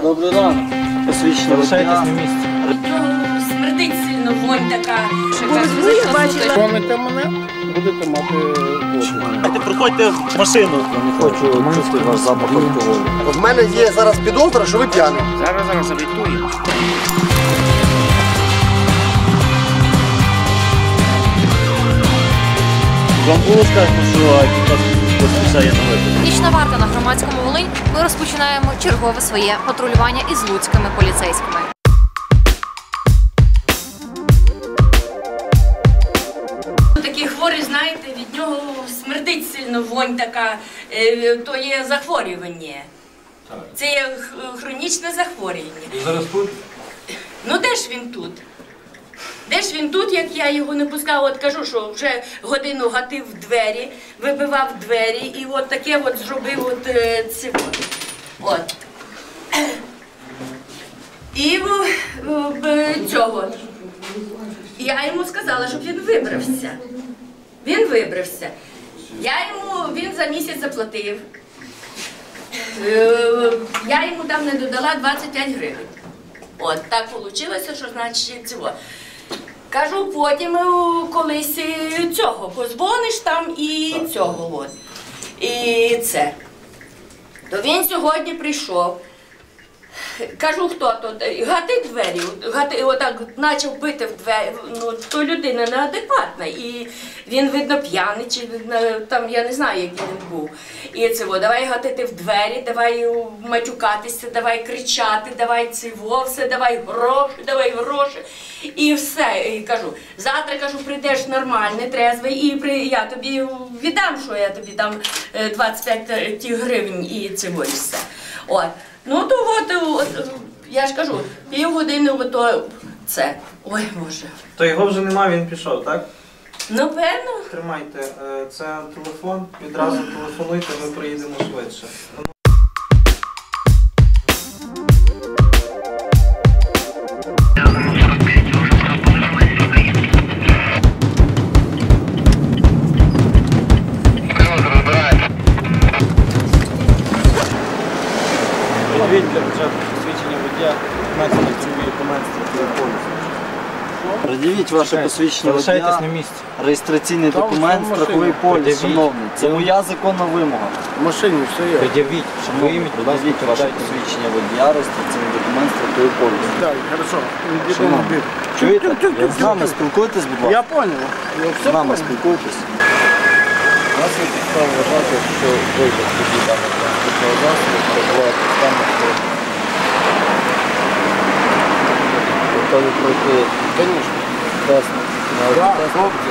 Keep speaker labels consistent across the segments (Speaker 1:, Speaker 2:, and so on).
Speaker 1: Добрий ранок. Посвідчення
Speaker 2: Залишайтесь на місці.
Speaker 3: Смердить сильно, вонь така.
Speaker 4: Кормите мене, будете мати воду.
Speaker 1: Проходьте в машину. Я не хочу чути ваш запах алкоголю.
Speaker 4: В мене є зараз підозра, що ви п'яний.
Speaker 2: Зараз завітуємо.
Speaker 1: Вам було сказано, що екіпаж поспішає на виклик?
Speaker 5: Нічна варта на Громадському Волинь. Ми розпочинаємо чергове своє патрулювання із луцькими поліцейськими.
Speaker 3: Такий хворий, знаєте, від нього смердить сильно, вонь така, то є захворювання. Це є хронічне захворювання.
Speaker 2: Ви зараз тут?
Speaker 3: Ну де ж він тут? Де ж він тут, як я його не пускав, от кажу, що вже годину гатив двері, вибивав двері і от таке от зробив от це. От. І цього. Я йому сказала, щоб він вибрався. Він вибрався. Він за місяць заплатив. Я йому там не додала 25 гривень. От, так вийшло, що значить цього. Кажу, потім колись цього, позвониш там і цього. От. І це. То він сьогодні прийшов. Кажу, хто тут? Гати двері, отак почав бити в двері, ну, то людина неадекватна. І він, видно, п'яний, чи там, я не знаю, який він був. І це, давай гатити в двері, давай матюкатися, давай кричати, давай все, давай гроші. І все. І кажу, завтра, кажу, прийдеш нормальний, трезвий, і я тобі віддам, що я тобі дам 25 ті гривень і це, і все. От. Ну, то от, я ж кажу, півгодини ото це. Ой, Боже.
Speaker 2: То його вже нема, він пішов, так?
Speaker 3: Ну, певно.
Speaker 2: Тримайте, це телефон, відразу телефонуйте, ми приїдемо швидше. Для початку посвідчення водія, документ страховий поліс.
Speaker 1: Пред'явіть ваше посвідчення
Speaker 2: Залишайтесь
Speaker 1: водія,
Speaker 2: на місці.
Speaker 1: реєстраційний документ, страховий поліс, шановний. Це моя законна вимога.
Speaker 4: В машині все є.
Speaker 2: Пред'явіть, що ви ім'я, будь ласка,
Speaker 1: Пред'явіть ваше
Speaker 2: передайте.
Speaker 1: посвідчення водія, реєстраційний документ, страховий поліс.
Speaker 4: Так, хорошо.
Speaker 1: Шановний, чуєте? Ви з нами спілкуєтесь, будь
Speaker 4: Я
Speaker 1: ласка?
Speaker 4: понял. Я все
Speaker 1: З нами
Speaker 4: понял.
Speaker 1: спілкуєтесь. У нас є підстава вважати, що ви водій даного транспортного засобу перебуваєте в стані алкогольного. Готові пройти
Speaker 4: Конечно.
Speaker 1: тест на
Speaker 4: Да,
Speaker 1: тест?
Speaker 4: хлопці,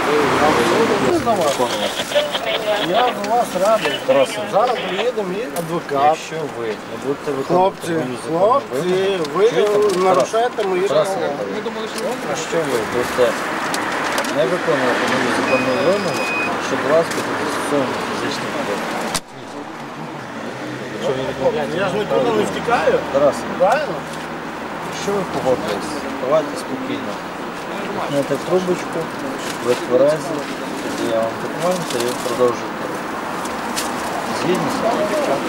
Speaker 4: я за вас радий. Зараз приїдемо і адвокат.
Speaker 1: Якщо ви не будете виконувати
Speaker 4: Хлопці,
Speaker 1: мою законну вимогу,
Speaker 4: ви нарушаєте мої права.
Speaker 1: якщо ви будете не виконувати мою законну вимогу, що до вас буде застосовано фізичний податок.
Speaker 4: Я ж нікуди не втікаю.
Speaker 1: Тарас,
Speaker 4: Правильно?
Speaker 1: якщо ви погодились, давайте спокійно. Пхнете в трубочку, ви тверезі, тоді я вам документи і продовжуєте. Згідні з вами?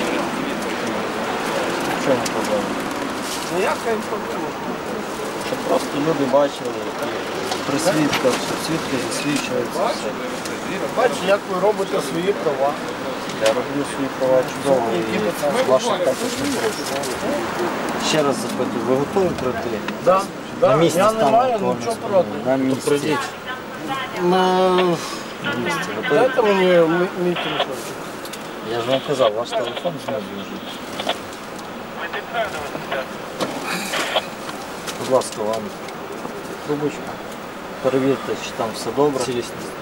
Speaker 1: В чому проблема?
Speaker 4: Ніяка проблема.
Speaker 1: Щоб просто люди бачили і при свідках, щоб свідки засвідчуються все.
Speaker 4: Бачите, як ви робите свої права.
Speaker 1: Я роблю свої права чудово і ваші також не порушую. Ще раз запитую, ви готові пройти?
Speaker 4: Да.
Speaker 1: На місці
Speaker 4: Я не
Speaker 1: стану
Speaker 4: маю
Speaker 1: алкогольного
Speaker 4: нічого
Speaker 1: сп'яніння.
Speaker 4: проти.
Speaker 1: На місці. На місці. Готові?
Speaker 4: Дайте мені мій телефон.
Speaker 1: Я ж вам казав, ваш телефон знову лежить. Будь ласка, вам трубочку. Перевірте, чи там все добре. Цілісність.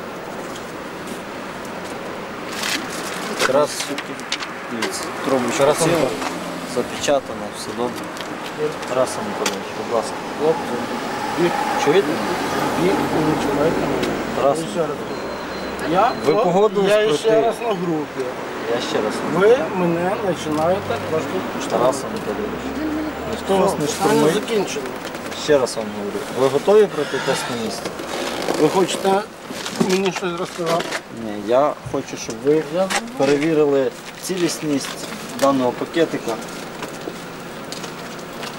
Speaker 1: Раз, дивіться, трубочка ціла, запечатана, все добре. Тарас Анатолійович, будь ласка.
Speaker 4: Хлопці, біг,
Speaker 1: Чуєте?
Speaker 4: біг і не чувайте мене.
Speaker 1: Тарас,
Speaker 4: Я ще раз кажу.
Speaker 1: Ви погодились
Speaker 4: Я
Speaker 1: пройти?
Speaker 4: ще раз на групі.
Speaker 1: я ще раз.
Speaker 4: Ви мене починаєте трошки
Speaker 1: Тарас Анатолійович, ніхто вас не
Speaker 4: Питання
Speaker 1: штурмує.
Speaker 4: закінчено.
Speaker 1: Ще раз вам говорю. Ви готові пройти тест на місці?
Speaker 4: Ви хочете мені щось розказати?
Speaker 1: Ні, я хочу, щоб ви перевірили цілісність даного пакетика.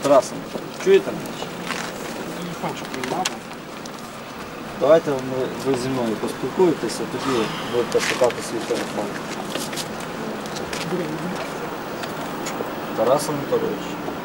Speaker 1: Тарас, чуєте?
Speaker 4: Телефончик не треба.
Speaker 1: Давайте ви зі мною поспілкуєтеся, тоді будете шукати свій телефон. Тарас Анатолійович.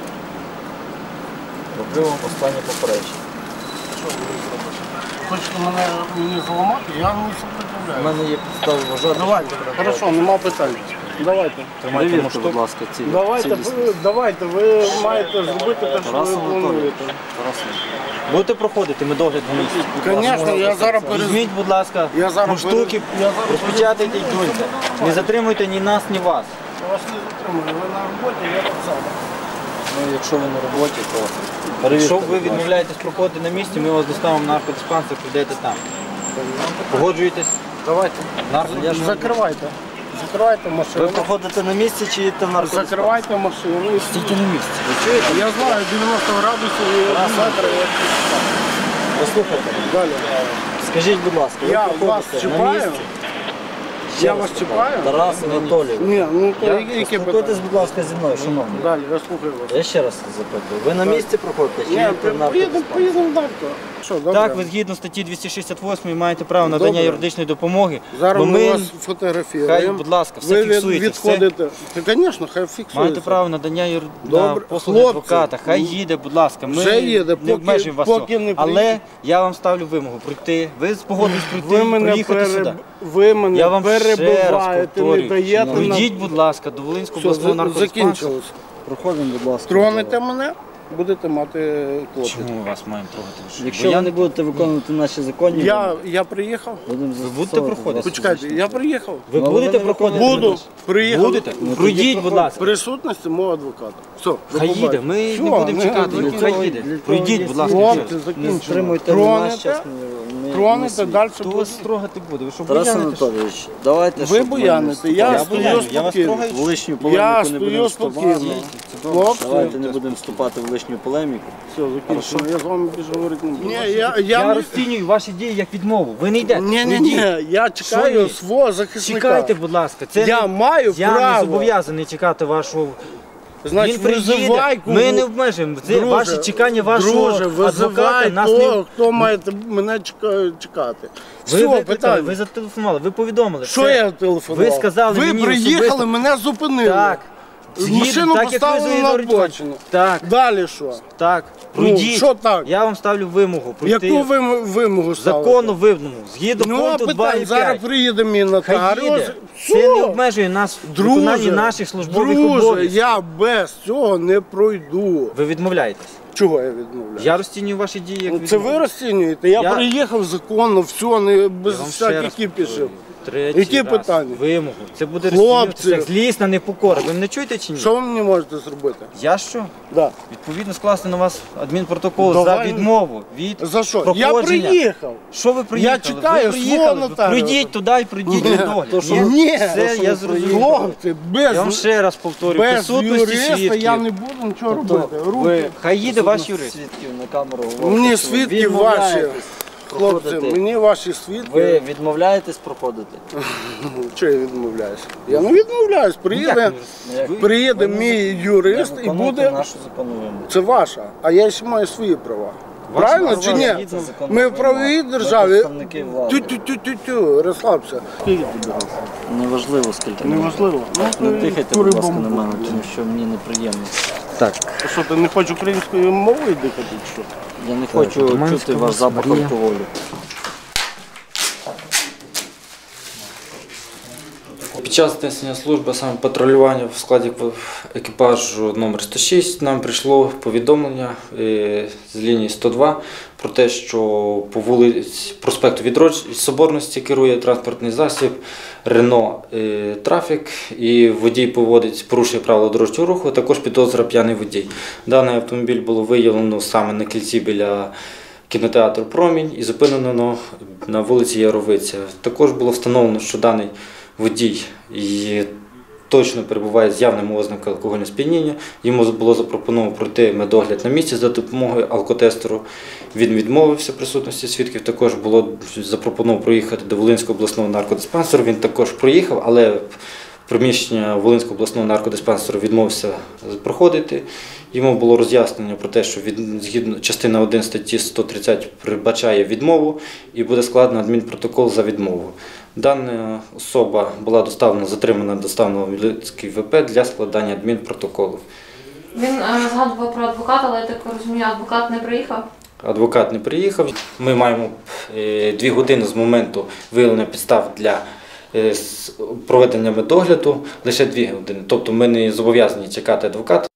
Speaker 1: Роблю вам останнє попередження.
Speaker 4: Що ви зробите? Хочете мені заламати? Я не
Speaker 1: У
Speaker 4: сопротивляю.
Speaker 1: мене є підстави вважати.
Speaker 4: Давайте, хорошо, нема питань. Давайте.
Speaker 1: Тримайте, будь ласка, ці
Speaker 4: Давайте, ви маєте зробити те, що
Speaker 1: Тарас
Speaker 4: ви
Speaker 1: Анатолійович.
Speaker 4: плануєте.
Speaker 1: Тарас Анатолійович. Будете проходити медогляд на місці?
Speaker 4: Звісно, я зараз
Speaker 1: Візьміть, будь ласка,
Speaker 4: Я зараз
Speaker 1: штуки, розпечатайте і дуньте. Не затримуйте ні нас, ні вас.
Speaker 4: Я вас не затримую, ви на роботі, я так само.
Speaker 1: Ну, якщо ви на роботі, то перевірте. Якщо ви відмовляєтесь проходити на місці, ми вас доставимо в наркодиспансер, прийдете там. Погоджуєтесь?
Speaker 4: Давайте.
Speaker 1: Я ж-
Speaker 4: Закривайте. Закривайте
Speaker 1: Ви
Speaker 4: машину.
Speaker 1: проходите на місці чи їдете в наркодиспансер?
Speaker 4: Закривайте машину.
Speaker 1: Стійте на місці. Ви чуєте?
Speaker 4: Я знаю, 90 градусів і метри.
Speaker 1: Послухайте.
Speaker 4: Далі.
Speaker 1: Скажіть, будь ласка, ви
Speaker 4: Я
Speaker 1: проходите
Speaker 4: вас
Speaker 1: на
Speaker 4: чіпаю?
Speaker 1: місці?
Speaker 4: Я вас чіпаю?
Speaker 1: Тарас Анатолійович.
Speaker 4: Ні, ну то які
Speaker 1: Спілкуйтесь,
Speaker 4: питання?
Speaker 1: будь ласка, зі мною, шановні.
Speaker 4: Далі, я слухаю вас.
Speaker 1: Я ще раз запитую. Ви на місці проходите чи
Speaker 4: Ні,
Speaker 1: їдете в наркодиспансер?
Speaker 4: поїдемо далі. Що, добре?
Speaker 1: Так, ви згідно статті 268 маєте право надання
Speaker 4: Добре.
Speaker 1: юридичної допомоги.
Speaker 4: Зараз
Speaker 1: бо
Speaker 4: ми
Speaker 1: ми
Speaker 4: вас фотографуємо.
Speaker 1: Хай, будь ласка, все
Speaker 4: Ви
Speaker 1: фіксується, все.
Speaker 4: відходите. Та, звісно, хай фіксується.
Speaker 1: маєте право надання на
Speaker 4: Добре.
Speaker 1: послуги
Speaker 4: Хлопці,
Speaker 1: адвоката. Хай їде, будь ласка. Ми
Speaker 4: вже їде,
Speaker 1: не обмежуємо вас.
Speaker 4: поки
Speaker 1: цього.
Speaker 4: не
Speaker 1: Але
Speaker 4: приїде.
Speaker 1: я вам ставлю вимогу пройти. Ви спогодитесь пройти
Speaker 4: Ви
Speaker 1: і
Speaker 4: мене,
Speaker 1: проїхати сюди.
Speaker 4: ви мене
Speaker 1: Я вам ще раз
Speaker 4: перебиваєте, не
Speaker 1: повторюю.
Speaker 4: даєте нам...
Speaker 1: Пройдіть, будь ласка, до Волинського
Speaker 4: Все,
Speaker 1: обласного наркодиспансеру.
Speaker 4: закінчилось.
Speaker 1: Проходимо, будь ласка.
Speaker 4: Тронете мене, будете мати клопіт.
Speaker 1: Чому ми вас маємо трогати?
Speaker 6: Якщо ви не будете виконувати наші законні,
Speaker 4: Я приїхав.
Speaker 6: будемо
Speaker 1: Ви будете проходити?
Speaker 4: Почекайте, я приїхав.
Speaker 1: Ви
Speaker 6: Ну,
Speaker 1: будете
Speaker 6: ви не
Speaker 1: проходити?
Speaker 4: Буду. Приїхав.
Speaker 1: Будете? Пройдіть, будь
Speaker 4: В
Speaker 1: ласка.
Speaker 4: присутності мого адвоката. Все, до
Speaker 1: Хай їде,
Speaker 4: побачення.
Speaker 1: ми
Speaker 4: Все,
Speaker 1: не будемо
Speaker 4: не-
Speaker 1: чекати,
Speaker 4: не-
Speaker 1: хай їде. Пройдіть, будь ласка.
Speaker 4: Хлопці,
Speaker 1: через.
Speaker 6: не
Speaker 4: закінчено.
Speaker 6: стримуйте нас,
Speaker 4: Тронете,
Speaker 6: чесно.
Speaker 4: тронете, далі
Speaker 1: Хто
Speaker 4: буде.
Speaker 1: вас трогати буде? Ви що,
Speaker 6: Тарас
Speaker 1: буяните?
Speaker 6: Анатолійович, давайте,
Speaker 4: Ви
Speaker 6: щоб ми
Speaker 4: буяните,
Speaker 6: не
Speaker 4: я
Speaker 1: Я
Speaker 4: стою
Speaker 1: буяю, я вас
Speaker 4: спокійно.
Speaker 1: трогаю.
Speaker 6: в лишню
Speaker 4: Я
Speaker 6: полеміку не
Speaker 4: стою
Speaker 6: будемо
Speaker 4: спокійно.
Speaker 6: вступати.
Speaker 4: Хлопці,
Speaker 6: Давайте не будемо вступати в лишню полеміку.
Speaker 4: все, закінчено. Я з вами більше говорити не буду. Ні,
Speaker 1: Я
Speaker 4: я
Speaker 1: розцінюю ваші дії як відмову. Ви не йдете.
Speaker 4: Ні,
Speaker 1: Йдіть.
Speaker 4: я чекаю
Speaker 1: ні?
Speaker 4: свого захисника.
Speaker 1: Чекайте, будь ласка. Це
Speaker 4: Я
Speaker 1: не-
Speaker 4: маю
Speaker 1: я не
Speaker 4: право.
Speaker 1: зобов'язаний чекати вашого.
Speaker 4: Значить,
Speaker 1: Він приїде.
Speaker 4: визивай кого.
Speaker 1: Ми не обмежуємо. Це
Speaker 4: Друже,
Speaker 1: ваше чекання вашого
Speaker 4: друже,
Speaker 1: адвоката
Speaker 4: визивай
Speaker 1: нас
Speaker 4: того,
Speaker 1: не...
Speaker 4: хто має мене чекати.
Speaker 1: Ви
Speaker 4: Все,
Speaker 1: викликали,
Speaker 4: питання.
Speaker 1: ви зателефонували, ви повідомили.
Speaker 4: Що
Speaker 1: Все.
Speaker 4: я телефонував?
Speaker 1: Ви сказали
Speaker 4: Ви
Speaker 1: мені
Speaker 4: приїхали,
Speaker 1: особисто.
Speaker 4: мене зупинили.
Speaker 1: Так.
Speaker 4: Машину
Speaker 1: так, як ви
Speaker 4: поставили на
Speaker 1: заявили,
Speaker 4: обочину.
Speaker 1: Так,
Speaker 4: Далі що?
Speaker 1: так.
Speaker 4: Ну,
Speaker 1: Пройдіть.
Speaker 4: що так?
Speaker 1: Я вам ставлю вимогу. Пройти.
Speaker 4: Яку вимогу ставити?
Speaker 1: Законну вимогу. Згідно
Speaker 4: Ну,
Speaker 1: пункту 2
Speaker 4: питань,
Speaker 1: і
Speaker 4: зараз
Speaker 1: 5.
Speaker 4: приїде мій
Speaker 1: Хай
Speaker 4: нотаріус.
Speaker 1: їде.
Speaker 4: Все.
Speaker 1: Це не обмежує нас в виконанні наших службових обов'язків.
Speaker 4: я без цього не пройду.
Speaker 1: Ви відмовляєтесь.
Speaker 4: Чого я відмовляю?
Speaker 1: Я розцінюю ваші дії як
Speaker 4: Ну, це
Speaker 1: відмову.
Speaker 4: ви розцінюєте? Я
Speaker 1: Я-
Speaker 4: приїхав законно, все, не без
Speaker 1: Я вам ще
Speaker 4: всяких
Speaker 1: раз
Speaker 4: кіпішів.
Speaker 1: повторюю. Третій
Speaker 4: Які
Speaker 1: раз.
Speaker 4: питання?
Speaker 1: Вимогу. Це буде
Speaker 4: Хлопці.
Speaker 1: розцінюватися як злісна непокора. Ви мене чуєте чи ні?
Speaker 4: Що ви мені можете зробити?
Speaker 1: Я що?
Speaker 4: Да.
Speaker 1: Відповідно скласти на вас адмінпротокол за
Speaker 4: Давай.
Speaker 1: відмову від
Speaker 4: За що? Я
Speaker 1: проходження.
Speaker 4: приїхав.
Speaker 1: Що ви приїхали?
Speaker 4: Я чекаю
Speaker 1: ви приїхали.
Speaker 4: свого нотаріуса.
Speaker 1: Пройдіть туди і пройдіть
Speaker 4: Ні,
Speaker 1: медогляд.
Speaker 4: то, що-
Speaker 1: Ні?
Speaker 4: Ні,
Speaker 1: Все, я зрозумів.
Speaker 4: Хлопці,
Speaker 1: Я вам
Speaker 4: без,
Speaker 1: ще раз повторюю,
Speaker 4: без
Speaker 1: присутності
Speaker 4: юриста
Speaker 1: свідків.
Speaker 4: я не буду нічого робити. Руки.
Speaker 1: Хай їде ваш юрист.
Speaker 6: Свідків на камеру говорите,
Speaker 4: Мені
Speaker 6: що ви
Speaker 4: свідки ваші.
Speaker 6: відмовляєтесь
Speaker 4: Хлопці,
Speaker 6: проходити.
Speaker 4: мені ваші свідки.
Speaker 6: Ви відмовляєтесь проходити?
Speaker 4: Чого я відмовляюсь? Я не відмовляюсь. Приїде, приїде мій юрист і
Speaker 6: Виконуйте
Speaker 4: буде.
Speaker 6: нашу законну вимогу.
Speaker 4: Це ваша, а я ще маю свої права.
Speaker 1: Ваші
Speaker 4: Правильно
Speaker 1: права
Speaker 4: чи ні?
Speaker 6: Це законна
Speaker 4: Ми в
Speaker 6: вимога.
Speaker 4: правовій
Speaker 6: Ми
Speaker 4: державі.
Speaker 6: представники влади.
Speaker 4: Тю-тю-тю-тю-тю, розслабся. Скільки тобі років?
Speaker 6: Неважливо, скільки.
Speaker 4: Неважливо.
Speaker 6: Не тихайте, будь ласка, на мене, тому що мені неприємно.
Speaker 1: Так.
Speaker 4: Що, ти не хочеш українською мовою дихати, чи що?
Speaker 6: Я не хочу
Speaker 1: Романська
Speaker 6: чути ваш запах
Speaker 1: Марія.
Speaker 6: алкоголю.
Speaker 7: Під час несення служби, саме патрулювання в складі екіпажу номер 106, нам прийшло повідомлення з лінії 102 про те, що по вулиці проспекту Соборності керує транспортний засіб Рено Трафік і водій порушує правила дорожнього руху, також підозра п'яний водій. Даний автомобіль було виявлено саме на кільці біля кінотеатру «Промінь» і зупинено на вулиці Яровиця. Також було встановлено, що даний водій точно перебуває з явними ознаками алкогольного сп'яніння. Йому було запропоновано пройти медогляд на місці за допомогою алкотестеру. Він відмовився присутності свідків. Також було запропоновано проїхати до Волинського обласного наркодиспансеру. Він також проїхав, але приміщення Волинського обласного наркодиспансеру відмовився проходити. Йому було роз'яснення про те, що згідно частина 1 статті 130 передбачає відмову і буде складено адмінпротокол за відмову. Дана особа була доставлена в Мілицький ВП для складання адмінпротоколу.
Speaker 5: Він згадував про адвоката, але я так розумію, адвокат не приїхав?
Speaker 7: Адвокат не приїхав. Ми маємо 2 години з моменту виявлення підстав для проведення медогляду, лише 2 години. Тобто ми не зобов'язані чекати адвоката.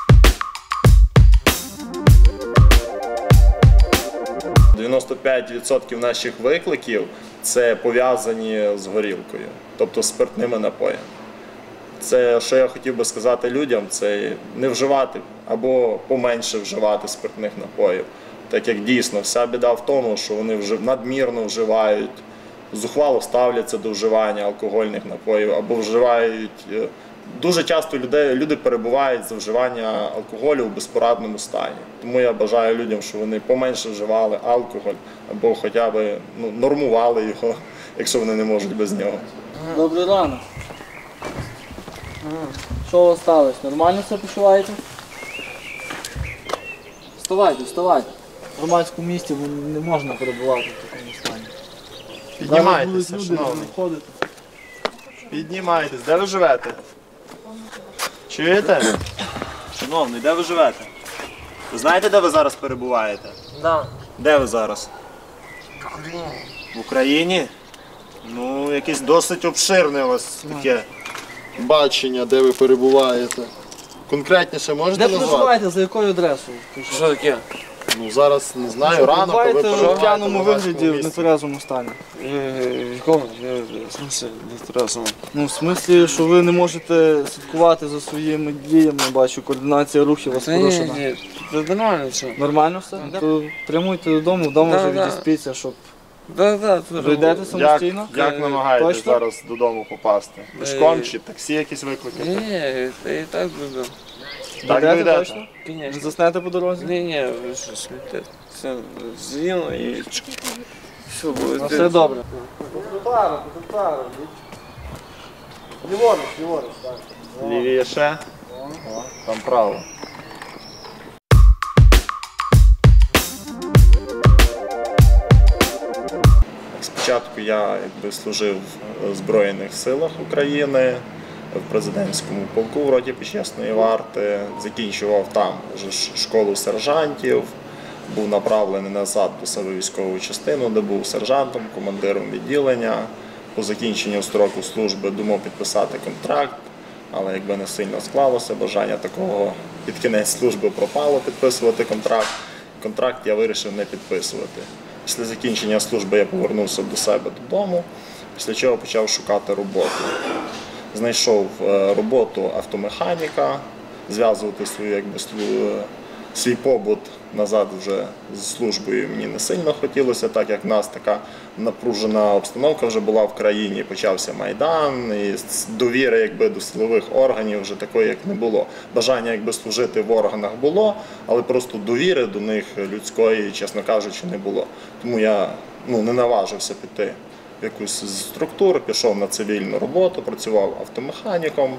Speaker 8: – 95% наших викликів – це пов'язані з горілкою, тобто спиртними напоями. Це, що я хотів би сказати людям, це не вживати або поменше вживати спиртних напоїв. Так як дійсно вся біда в тому, що вони надмірно вживають, зухвало ставляться до вживання алкогольних напоїв або вживають. Дуже часто люди перебувають за вживання алкоголю в безпорадному стані. Тому я бажаю людям, щоб вони поменше вживали алкоголь або хоча б нормували його, якщо вони не можуть без нього.
Speaker 1: Добрий ранок. Що у вас сталося? Нормально все почуваєте? Вставайте, вставайте. В громадському місті не можна перебувати в такому стані.
Speaker 8: Піднімайтеся, шановний. Піднімайтесь. Де ви живете? Чуєте? Шановний, де ви живете? Ви знаєте, де ви зараз перебуваєте?
Speaker 1: Да.
Speaker 8: Де ви зараз? В Україні? Ну, якесь досить обширне у вас таке бачення, де ви перебуваєте. Конкретніше можете
Speaker 1: Де
Speaker 8: назвати?
Speaker 1: проживаєте, за якою адресою?
Speaker 6: Що таке?
Speaker 8: Ну, зараз не знаю, рано, ви
Speaker 1: Перебуваєте
Speaker 8: перебуваєте
Speaker 1: в п'яному
Speaker 8: в громадському
Speaker 1: вигляді, в
Speaker 8: місці.
Speaker 1: нетверезому стані.
Speaker 6: В якому? В смысле, не разом.
Speaker 1: Ну, в смислі, що ви не можете слідкувати за своїми діями, бачу, координація рухів у вас порушена.
Speaker 6: Ні, це нормально все.
Speaker 1: Нормально все? То прямуйте додому, вдома вже
Speaker 6: Да.
Speaker 1: відіспіться, щоб
Speaker 6: Да.
Speaker 1: ви йдете самостійно.
Speaker 8: Як намагаєтесь
Speaker 1: Точно?
Speaker 8: зараз додому попасти? Пішком чи таксі якісь викликати?
Speaker 6: Ні, і так буду.
Speaker 8: Так
Speaker 1: Йдете
Speaker 8: дойдете?
Speaker 1: точно? Не
Speaker 6: Конечно.
Speaker 1: заснете по дорозі?
Speaker 6: Ні, ви що смієте? Все з'їло і все
Speaker 1: Ну,
Speaker 6: буде.
Speaker 1: все добре. По тротуару. Ліворуч, так.
Speaker 8: Лівіше? О, там право. Спочатку я служив в Збройних силах України, в президентському полку в роті Почесної варти, закінчував там школу сержантів, був направлений назад до себе військову частину, де був сержантом, командиром відділення. По закінченню строку служби думав підписати контракт, але якби не сильно склалося, бажання такого під кінець служби пропало підписувати контракт. Контракт я вирішив не підписувати. Після закінчення служби я повернувся до себе додому, після чого почав шукати роботу. Знайшов роботу автомеханіка, зв'язувати свій побут назад вже з службою мені не сильно хотілося, так як в нас така напружена обстановка вже була в країні, почався Майдан, і довіри до силових органів вже такої як не було. Бажання служити в органах було, але просто довіри до них людської, чесно кажучи, не було. Тому я не наважився піти в якусь з структур, пішов на цивільну роботу, працював автомеханіком,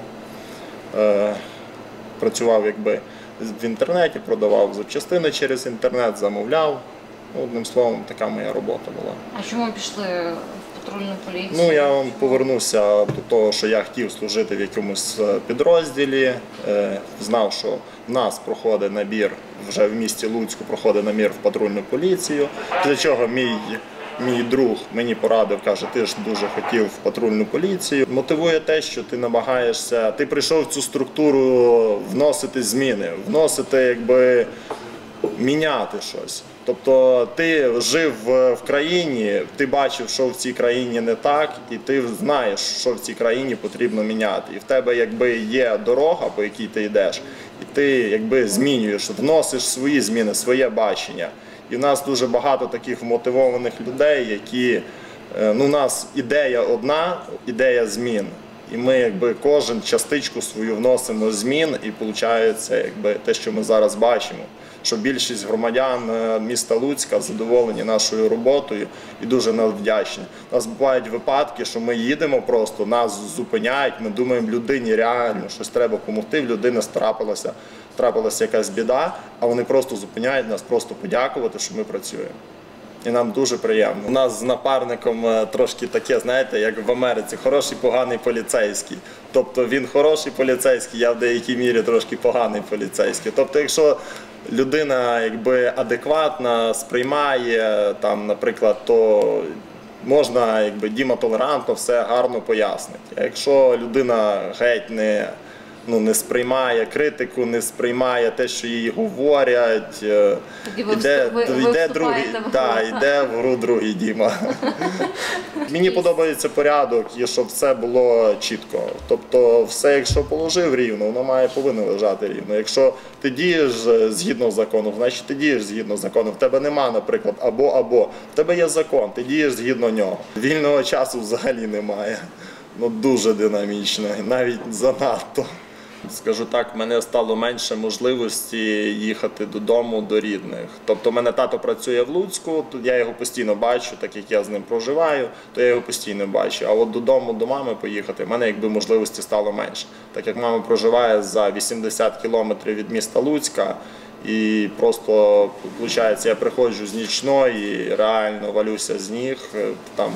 Speaker 8: працював в інтернеті, продавав запчастини через інтернет, замовляв. Одним словом, така моя робота була.
Speaker 5: А чому пішли в патрульну поліцію?
Speaker 8: Я вам повернуся до того, що я хотів служити в якомусь підрозділі. Знав, що в нас проходить набір, вже в місті Луцьку проходить набір в патрульну поліцію. Після чого мій друг мені порадив, каже, ти ж дуже хотів в патрульну поліцію. Мотивує те, що ти намагаєшся, ти прийшов в цю структуру вносити зміни, вносити, міняти щось. Тобто ти жив в країні, ти бачив, що в цій країні не так, і ти знаєш, що в цій країні потрібно міняти. І в тебе є дорога, по якій ти йдеш, і ти змінюєш, вносиш свої зміни, своє бачення. І в нас дуже багато таких вмотивованих людей, які, у нас ідея одна, ідея змін. І ми якби кожен частичку свою вносимо змін, і виходить якби те, що ми зараз бачимо. Що більшість громадян міста Луцька задоволені нашою роботою і дуже нам вдячні. У нас бувають випадки, що ми їдемо просто, нас зупиняють, ми думаємо, людині реально щось треба допомогти, в людини трапилася якась біда, а вони просто зупиняють нас, просто подякувати, що ми працюємо. І нам дуже приємно. У нас з напарником трошки таке, знаєте, як в Америці, хороший, поганий поліцейський. Тобто він хороший поліцейський, я в деякій мірі трошки поганий поліцейський. Тобто якщо людина якби адекватна, сприймає, там, наприклад, то можна якби Діма толерантно все гарно пояснити. А якщо людина геть не сприймає критику, не сприймає те, що їй говорять, йде в гру другий Діма. Мені подобається порядок і щоб все було чітко. Тобто все, якщо положив рівно, воно повинно лежати рівно. Якщо ти дієш згідно закону, значить ти дієш згідно закону. В тебе нема, наприклад, або. В тебе є закон, ти дієш згідно нього. Вільного часу взагалі немає. Дуже динамічно, навіть занадто. Скажу так, в мене стало менше можливості їхати додому до рідних. Тобто в мене тато працює в Луцьку, я його постійно бачу, так як я з ним проживаю, то я його постійно бачу. А от додому до мами поїхати, в мене якби можливості стало менше. Так як мама проживає за 80 кілометрів від міста Луцька, і просто, виходить, я приходжу з нічної, реально валюся з ніг, там,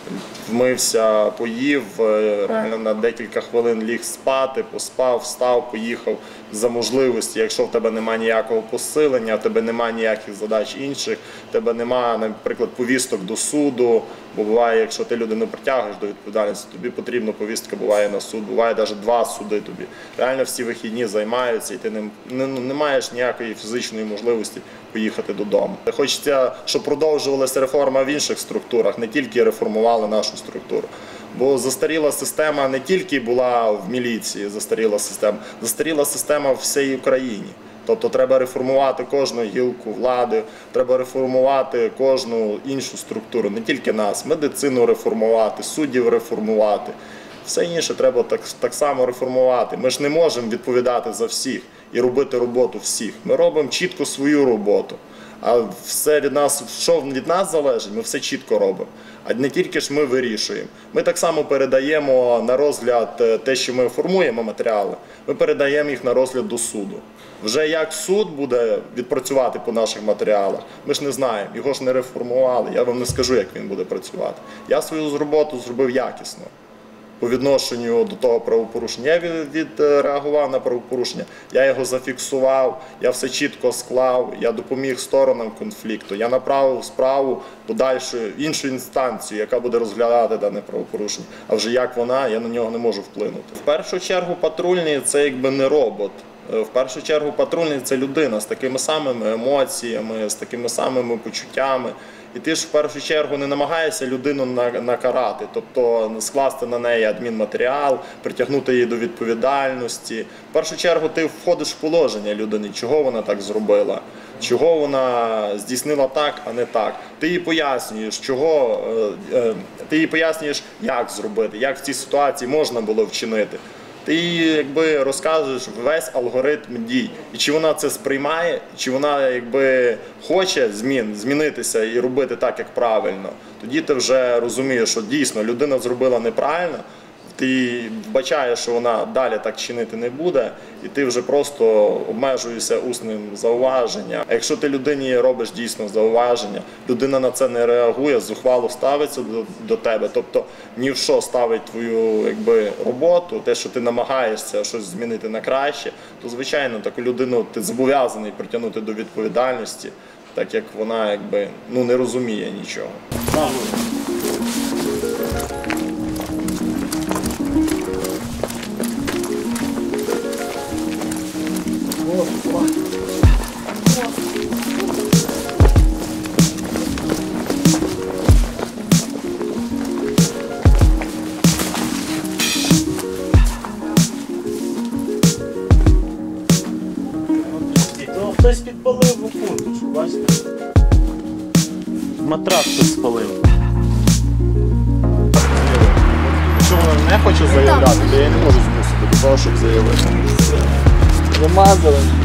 Speaker 8: вмився, поїв, реально на декілька хвилин ліг спати, поспав, встав, поїхав за можливості. Якщо в тебе немає ніякого посилення, в тебе немає ніяких задач інших, в тебе немає, наприклад, повісток до суду, бо буває, якщо ти людину притягуєш до відповідальності, тобі потрібна повістка, буває на суд, буває навіть 2 суди тобі. Реально всі вихідні займаються і ти не маєш ніякої фізичної можливості поїхати додому. Хочеться, щоб продовжувалася реформа в інших структурах, не тільки реформували нашу структуру. Бо застаріла система не тільки була в міліції, застаріла система в всій Україні. Тобто треба реформувати кожну гілку влади, треба реформувати кожну іншу структуру, не тільки нас, медицину реформувати, суддів реформувати. Все інше треба так само реформувати. Ми ж не можемо відповідати за всіх і робити роботу всіх. Ми робимо чітко свою роботу. А все від нас, що від нас залежить, ми все чітко робимо. А не тільки ж ми вирішуємо. Ми так само передаємо на розгляд те, що ми формуємо матеріали, ми передаємо їх на розгляд до суду. Вже як суд буде відпрацювати по наших матеріалах, ми ж не знаємо, його ж не реформували, я вам не скажу, як він буде працювати. Я свою роботу зробив якісно. По відношенню до того правопорушення. Я відреагував на правопорушення, я його зафіксував, я все чітко склав, я допоміг сторонам конфлікту, я направив справу подальшу в іншу інстанцію, яка буде розглядати дане правопорушення. А вже як вона, я на нього не можу вплинути. В першу чергу патрульний – це якби не робот. В першу чергу патрульний – це людина з такими самими емоціями, з такими самими почуттями. І ти ж в першу чергу не намагаєшся людину накарати, тобто скласти на неї адмінматеріал, притягнути її до відповідальності. В першу чергу ти входиш в положення людини, чого вона так зробила, чого вона здійснила так, а не так. Ти їй пояснюєш, як зробити, як в цій ситуації можна було вчинити. Ти їй якби розказуєш весь алгоритм дій. І чи вона це сприймає, чи вона якби хоче змінитися і робити так, як правильно. Тоді ти вже розумієш, що дійсно людина зробила неправильно, ти вбачаєш, що вона далі так чинити не буде, і ти вже просто обмежуєшся усним зауваженням. А якщо ти людині робиш дійсно зауваження, людина на це не реагує, зухвало ставиться до тебе, тобто ні в що ставить твою якби роботу, те, що ти намагаєшся щось змінити на краще, то звичайно таку людину ти зобов'язаний притягнути до відповідальності, так як вона якби не розуміє нічого.
Speaker 1: Хтось підпалив у фунтушку, бачите? Матрас хтось спалив.
Speaker 8: якщо вона не хоче заявляти, то я не можу змусити до того, щоб заявити.
Speaker 1: Замазали.